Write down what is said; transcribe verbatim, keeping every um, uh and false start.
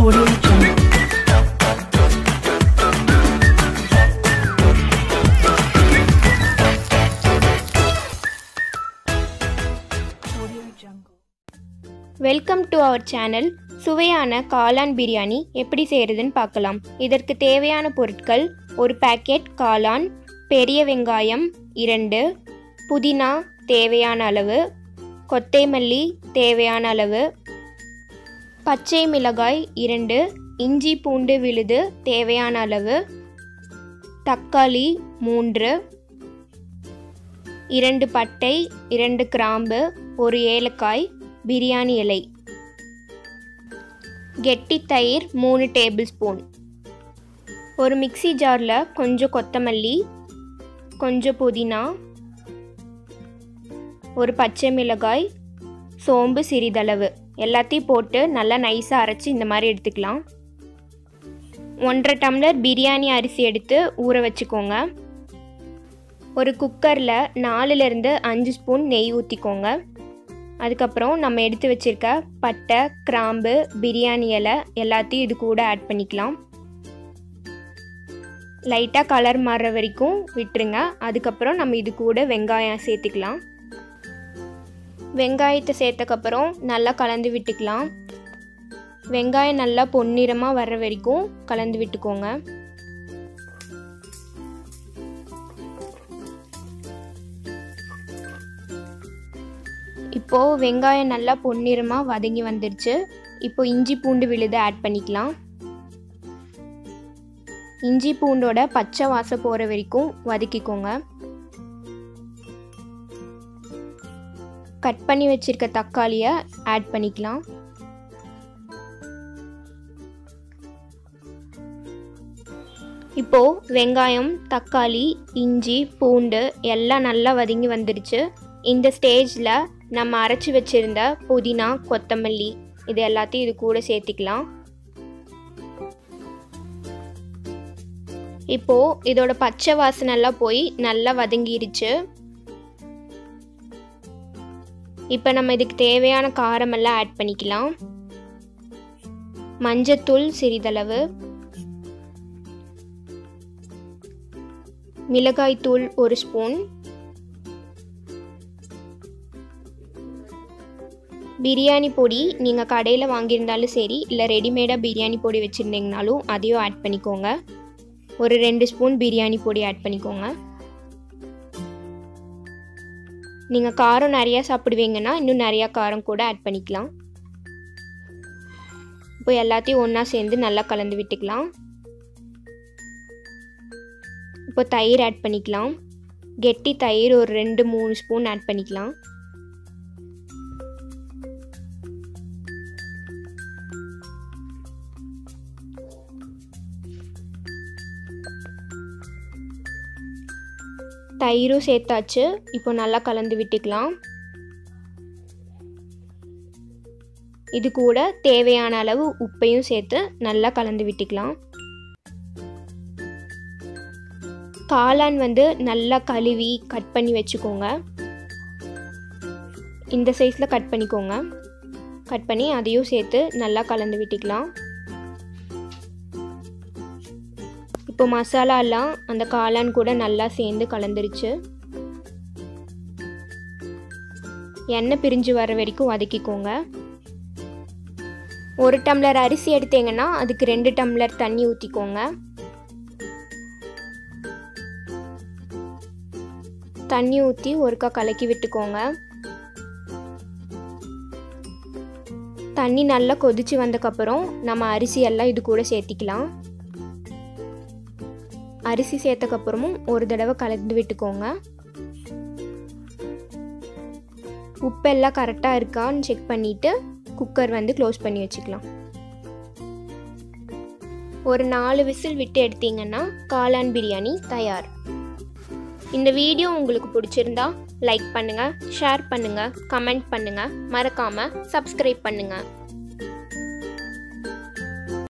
Audio Jungle. Audio Jungle. Welcome to our channel. சுவையான காளான் பிரியாணி எப்படி செய்கிறதுன்னு பார்க்கலாம். இதற்கு தேவையான பொருட்கள்: ஒரு பாக்கெட் காளான், பெரிய வெங்காயம் இரண்டு, புதினா தேவையான அளவு, கொத்தமல்லி தேவையான அளவு, பச்சை மிளகாய் இரண்டு, இஞ்சி பூண்டு விழுது தேவையான அளவு, தக்காளி மூன்று, இரண்டு பட்டை, இரண்டு கிராம்பு, ஒரு ஏலக்காய், பிரியாணி இலை, கெட்டி தயிர் மூணு டேபிள் ஸ்பூன். ஒரு மிக்ஸி ஜாரில் கொஞ்சம் கொத்தமல்லி, கொஞ்சம் புதினா, ஒரு பச்சை மிளகாய், சோம்பு சிறிதளவு எல்லாத்தையும் போட்டு நல்லா நைஸாக அரைச்சி இந்த மாதிரி எடுத்துக்கலாம். ஒன்றரை டம்ளர் பிரியாணி அரிசி எடுத்து ஊற வச்சுக்கோங்க. ஒரு குக்கரில் நாலுலேருந்து அஞ்சு ஸ்பூன் நெய் ஊற்றிக்கோங்க. அதுக்கப்புறம் நம்ம எடுத்து வச்சுருக்க பட்டை, கிராம்பு, பிரியாணி இலை எல்லாத்தையும் இது கூட ஆட் பண்ணிக்கலாம். லைட்டாக கலர் மாறுற வரைக்கும் விட்டுருங்க. அதுக்கப்புறம் நம்ம இது கூட வெங்காயம் சேர்த்துக்கலாம். வெங்காயத்தை சேர்த்தக்கப்புறம் நல்லா கலந்து விட்டுக்கலாம். வெங்காயம் நல்லா பொன்னிறமாக வர்ற வரைக்கும் கலந்து விட்டுக்கோங்க. இப்போது வெங்காயம் நல்லா பொன்னிறமாக வதங்கி வந்துடுச்சு. இப்போ இஞ்சி பூண்டு விழுது ஆட் பண்ணிக்கலாம். இஞ்சி பூண்டோட பச்சை வாசம் போகிற வரைக்கும் வதக்கிக்கோங்க. கட் பண்ணி வச்சிருக்க தக்காளியை ஆட் பண்ணிக்கலாம். இப்போது வெங்காயம், தக்காளி, இஞ்சி பூண்டு எல்லாம் நல்லா வதங்கி வந்துடுச்சு. இந்த ஸ்டேஜில் நம்ம அரைச்சி வச்சுருந்த புதினா, கொத்தமல்லி இது எல்லாத்தையும் இது கூட சேர்த்திக்கலாம். இப்போது இதோட பச்சை வாசனைலாம் போய் நல்லா வதங்கிருச்சு. இப்போ நம்ம இதுக்கு தேவையான காரமெல்லாம் ஆட் பண்ணிக்கலாம். மஞ்சத்தூள் சிறிதளவு, மிளகாய்த்தூள் ஒரு ஸ்பூன், பிரியாணி பொடி நீங்கள் கடையில் வாங்கியிருந்தாலும் சரி, இல்லை ரெடிமேடாக பிரியாணி பொடி வச்சுருந்தீங்கனாலும் அதையும் ஆட் பண்ணிக்கோங்க. ஒரு ரெண்டு ஸ்பூன் பிரியாணி பொடி ஆட் பண்ணிக்கோங்க. நீங்கள் காரம் நிறையா சாப்பிடுவீங்கன்னா இன்னும் நிறையா காரம் கூட ஆட் பண்ணிக்கலாம். இப்போ எல்லாத்தையும் ஒன்றா சேர்ந்து நல்லா கலந்து விட்டுக்கலாம். இப்போ தயிர் ஆட் பண்ணிக்கலாம். கெட்டி தயிர் ஒரு ரெண்டு மூணு ஸ்பூன் ஆட் பண்ணிக்கலாம். தயிரும் சேர்த்தாச்சு. இப்போ நல்லா கலந்து விட்டுக்கலாம். இது கூட தேவையான அளவு உப்பையும் சேர்த்து நல்லா கலந்து விட்டுக்கலாம். காளான் வந்து நல்லா கழுவி கட் பண்ணி வச்சுக்கோங்க. இந்த சைஸில் கட் பண்ணிக்கோங்க. கட் பண்ணி அதையும் சேர்த்து நல்லா கலந்து விட்டுக்கலாம். இப்போ மசாலா எல்லாம் அந்த காளான் கூட நல்லா சேர்ந்து கலந்துருச்சு. எண்ணெய் பிரிஞ்சு வர வரைக்கும் வதக்கிக்கோங்க. ஒரு டம்ளர் அரிசி எடுத்தீங்கன்னா அதுக்கு ரெண்டு டம்ளர் தண்ணி ஊற்றிக்கோங்க. தண்ணி ஊற்றி ஒருக்கா கலக்கி விட்டுக்கோங்க. தண்ணி நல்லா கொதிச்சு வந்தக்கப்புறம் நம்ம அரிசி எல்லாம் இது கூட சேர்த்திக்கலாம். அரிசி சேர்த்தக்கப்புறமும் ஒரு தடவை கலந்து விட்டுக்கோங்க. உப்பெல்லாம் கரெக்டாக இருக்கான்னு செக் பண்ணிவிட்டு குக்கர் வந்து க்ளோஸ் பண்ணி வச்சுக்கலாம். ஒரு நாலு விசில் விட்டு எடுத்தீங்கன்னா காளான் பிரியாணி தயார். இந்த வீடியோ உங்களுக்கு பிடிச்சிருந்தா லைக் பண்ணுங்கள், ஷேர் பண்ணுங்கள், கமெண்ட் பண்ணுங்கள், மறக்காமல் சப்ஸ்கிரைப் பண்ணுங்கள்.